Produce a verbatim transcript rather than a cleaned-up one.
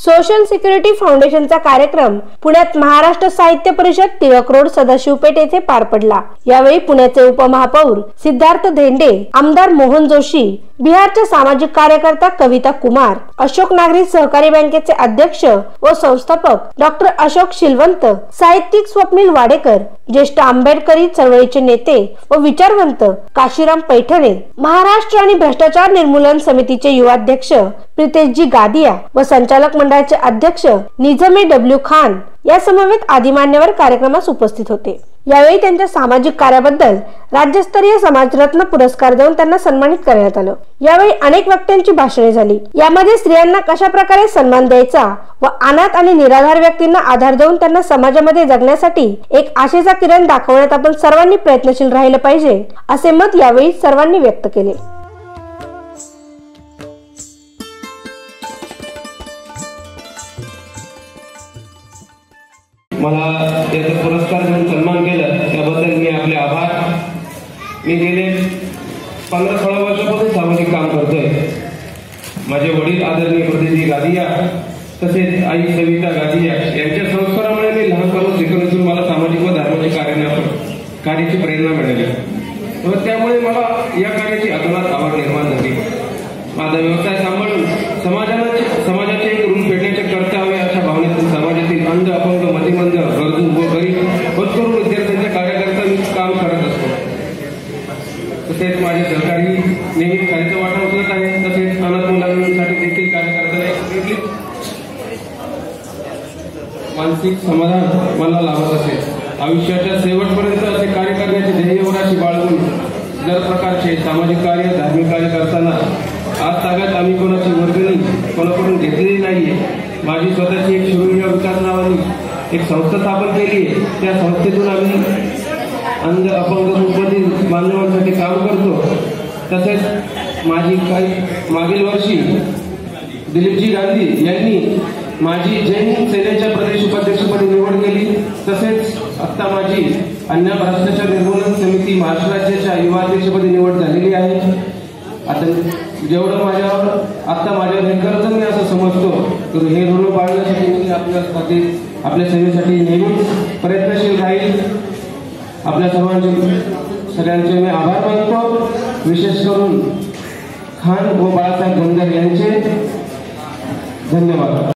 Social security फाउंडेशनचा कार्यक्रम पुण्यात महाराष्ट्र साहित्य परिषद टिळक रोड सदाशिव पेठ येथे पार पडला। यावेळी पुण्याचे उपमहापौर सिद्धार्थ धेंडे, आमदार मोहन जोशी, बिहारचे सामाजिक कार्यकर्ता कविता कुमार, अशोक नागरी सहकारी बँकेचे अध्यक्ष व संस्थापक डॉक्टर अशोक शिलवंत, साहित्यिक स्वप्नील वाडेकर, ज्येष्ठ आंबेडकरी चळवळीचे नेते व विचारवंत काशीराम पैठणे, महाराष्ट्र आणि भ्रष्टाचार निर्मूलन समितीचे युवाध्यक्ष प्रितेशजी गादिया व संचालक मंडळाचे अध्यक्ष निझमे डब्ल्यू खान या समवेत आदी मान्यवर कार्यक्रमास उपस्थित होते। यावेळी त्यांच्या सामाजिक कार्याबद्दल राज्यस्तरीय समाजरत्न पुरस्कार देऊन त्यांना सन्मानित करण्यात आलं। यावेळी अनेक वक्त्यांची भाषणे झाली। यामध्ये स्त्रियांना कशा प्रकारे सन्मान द्यायचा व अनाथ आणि निराधार व्यक्तींना आधार देऊन त्यांना समाजामध्ये जगण्यासाठी एक आशेचा किरण दाखवण्यात आपण सर्वांनी प्रयत्नशील राहिले पाहिजे, असे मत यावेळी सर्वांनी व्यक्त केले। मला याचा पुरस्कार देऊन सन्मान केलं त्याबद्दल मी आपले आभार। मी गेले पंधरा सोळा वर्षापासून सामाजिक काम करतोय। माझे वडील आदरणीय प्रितेशजी गादिया तसेच आई कविता गादिया यांच्या संस्कारामुळे मी लहानपणापासून शिकवून मला सामाजिक व धार्मिक कार्याची प्रेरणा मिळाली व त्यामुळे मला या कार्याची अतोनात आवड निर्माण झाली। माझा व्यवसाय सांभाळून समाजाला समाजाचे एक ऋण फेडण्याचे कर्तव्य अशा भावनेतून समाजातील अंध, अपंग, मतिमंद, गरजू व गरीब होतकरू विद्यार्थ्यांचे कार्यकर्ता मी काम करत असतो। तसेच माझे सहकारी नेहमी कार्याचा वाटा उचलत आहे। तसेच अनाथ मुलांसाठी देखील कार्यकर्त्याने मानसिक समाधान मला लाभत असेल। आयुष्याच्या शेवटपर्यंत असे कार्य करण्याचे ध्येय व राशी बाळगून दर प्रकारचे सामाजिक कार्य, धार्मिक कार्य करताना आज ताब्यात आम्ही कोणाची वर्गणी कोणाकडून घेतलेली नाहीये। माझी स्वतःची एक शिवूया विकास नावानी एक संस्था स्थापन केली आहे। त्या संस्थेतून आम्ही अंध, अपंग, मुकबधीर बांधवांसाठी काम करतो। तसेच माझी काही मागील वर्षी दिलीपजी गांधी यांनी माझी जैन सेनेच्या प्रदेश उपाध्यक्षपदी निवड केली। तसेच आता माझी अन्य भ्रष्टाचार निर्मूलन समिती महाराष्ट्र राज्याच्या युवा अध्यक्षपदी निवड झालेली आहे। आता जेवढं माझ्यावर आता माझ्यावर हे कर्ज मी असं समजतो तर हे ऋण पाळण्यासाठी मी आपल्यासाठी आपल्या सेवेसाठी नेहमीच प्रयत्नशील राहील। आपल्या सर्वांचे सगळ्यांचे मी आभार मानतो। विशेष करून खान व बाळासाहेब धनगर यांचे धन्यवाद।